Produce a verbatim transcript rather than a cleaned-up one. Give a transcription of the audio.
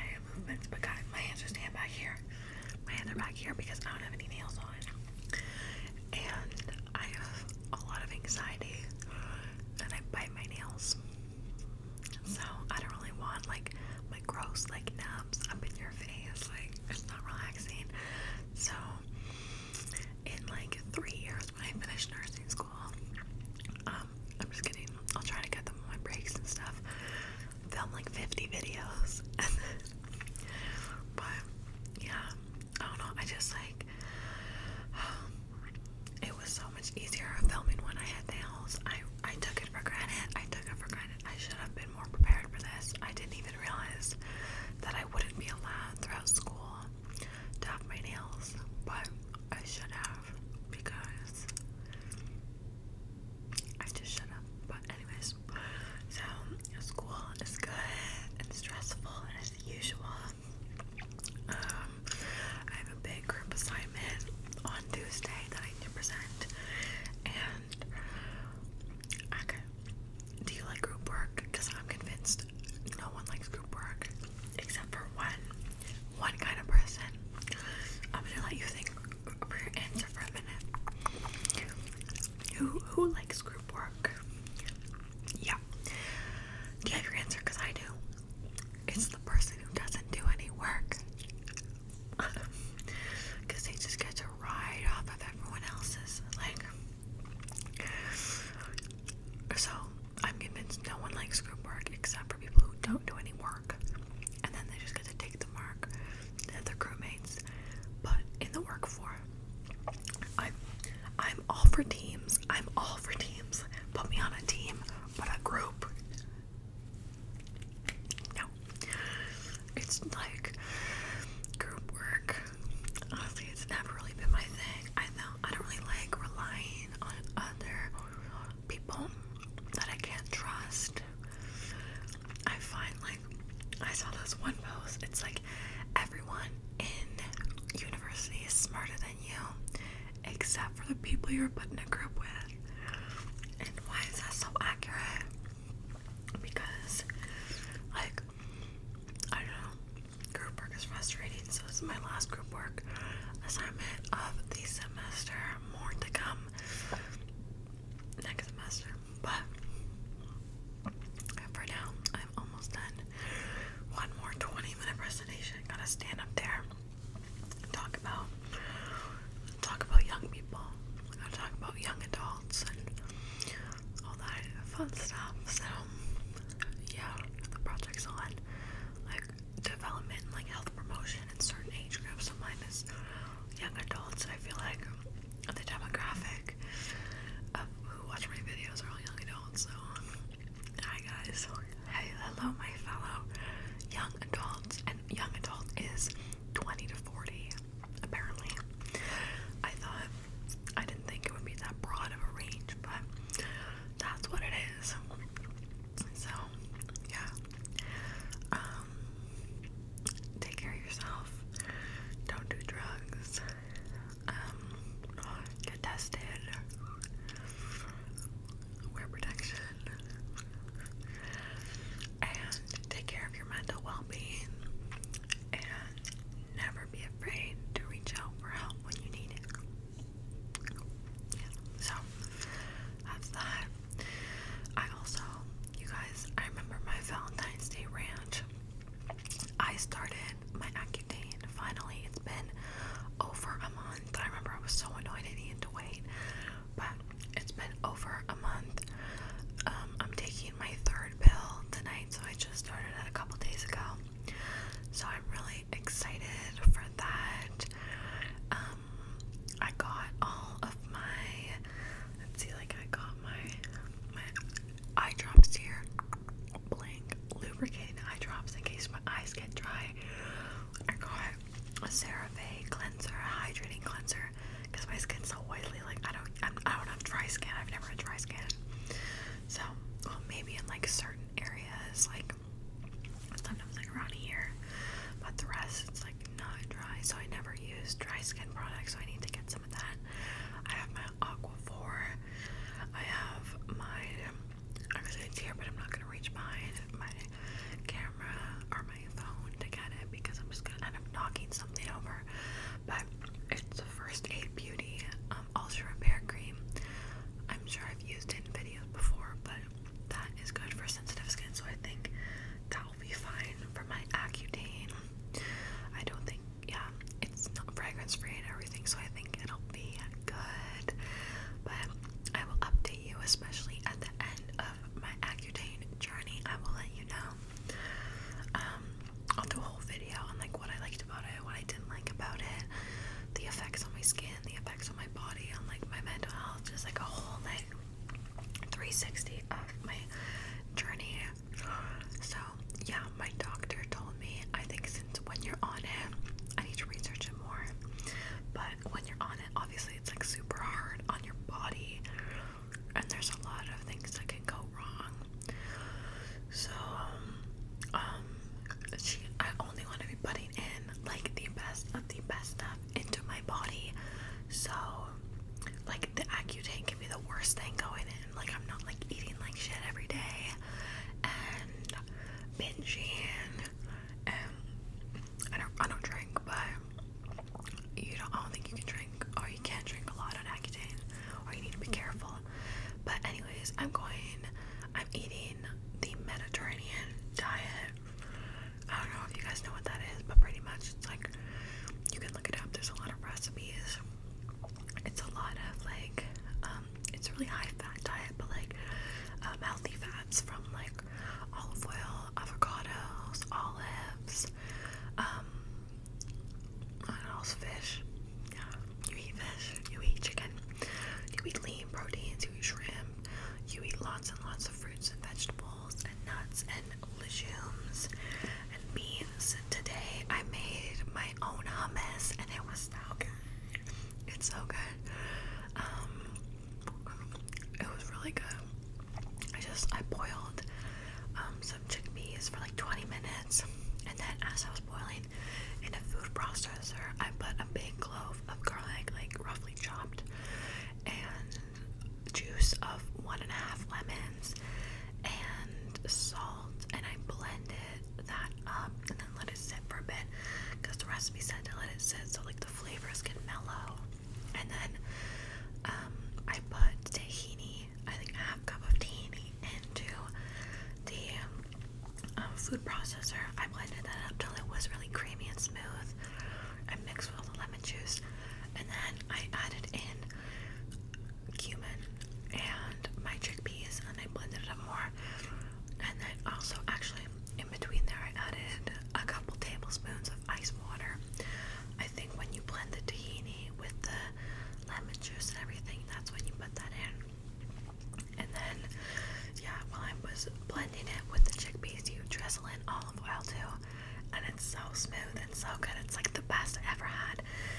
hand movements, but guys, my hands are stand back here. My hands are back here because I don't have any nails on. And I have a lot of anxiety and I bite my nails. So I don't really want like my gross like nubs up in your face. Like it's not relaxing. So in like three years when I finish nursing school, um, I'm just kidding. I'll try to get them on my breaks and stuff. Film like fifty videos. But yeah, I don't know. I just like it was so much easier filming when I had nails. I I took it for granted. I took it for granted. I should have been more prepared for this. I didn't even realize that I wouldn't be allowed throughout school to have my nails, but I should have because I just should have. But anyways, so school is good and stressful as usual. Um, I have a big group assignment on Tuesday that I need to present, and I could, do you like group work? Because I'm convinced no one likes group work except for one, one kind of person. I'm gonna let you think of your answer for a minute. Who who likes group work? Yeah. Do you have your answer? Because I do. It's the person who doesn't do any work. Because they just get to ride off of everyone else's. Like, so I'm convinced no one likes group work except for people who don't do any work. And then they just get to take the mark that their crewmates. But in the work form, I'm, I'm all for teams. I'm all for teams. Put me on a team, but a group. No. It's like group work. Honestly, it's never really been my thing. I know I don't really like relying on other people that I can't trust. I find like I saw this one post. It's like everyone in university is smarter than you, except for the people you're put in a group with. And why is that so accurate? Because like I don't know, group work is frustrating. So this is my last group work assignment of the semester. More to come next semester. But for now, I'm almost done. One more twenty minute presentation. Gotta stand up there and talk about talk about young people. Gotta talk about young adults and all that fun stuff. So yeah, the project's on like development, like health promotion in certain age groups. So mine is young adults. I feel like the demographic of who watch my videos are all young adults. So hi guys. Hey, hello my fellow young adults. And young adult is twenty to forty apparently. I thought I didn't think it would be that broad of a range, but that's what it is. So yeah. Um take care of yourself. Don't do drugs. Um get tested. Wear protection. And take care of your mental well-being. And never be afraid to reach out for help when you need it. Yeah. So that's that. I also, you guys, I remember my Valentine's Day rant. I started my Accutane. Finally, it's been over a month. I remember I was so annoyed I needed to wait, but it's been over a month. Um, I'm taking my third pill tonight, so I just started it a couple days ago. So I'm really excited for that. Um, I got all of my, let's see, like I got my my eye drops here. Blank lubricating eye drops in case my eyes get dry. I got a CeraVe cleanser, a hydrating cleanser, because my skin's so oily. Like I don't, I'm, I don't have dry skin. I've never had dry skin. So, well, maybe in like certain areas, like sometimes like around here, but the rest it's like not dry. So I never use dry skin products. So I need to get some of that. I have my Aquaphor. I have my, I'm gonna say it's here, but I'm not gonna reach behind my camera or my phone to get it. it's so smooth and so good. It's like the best I ever had.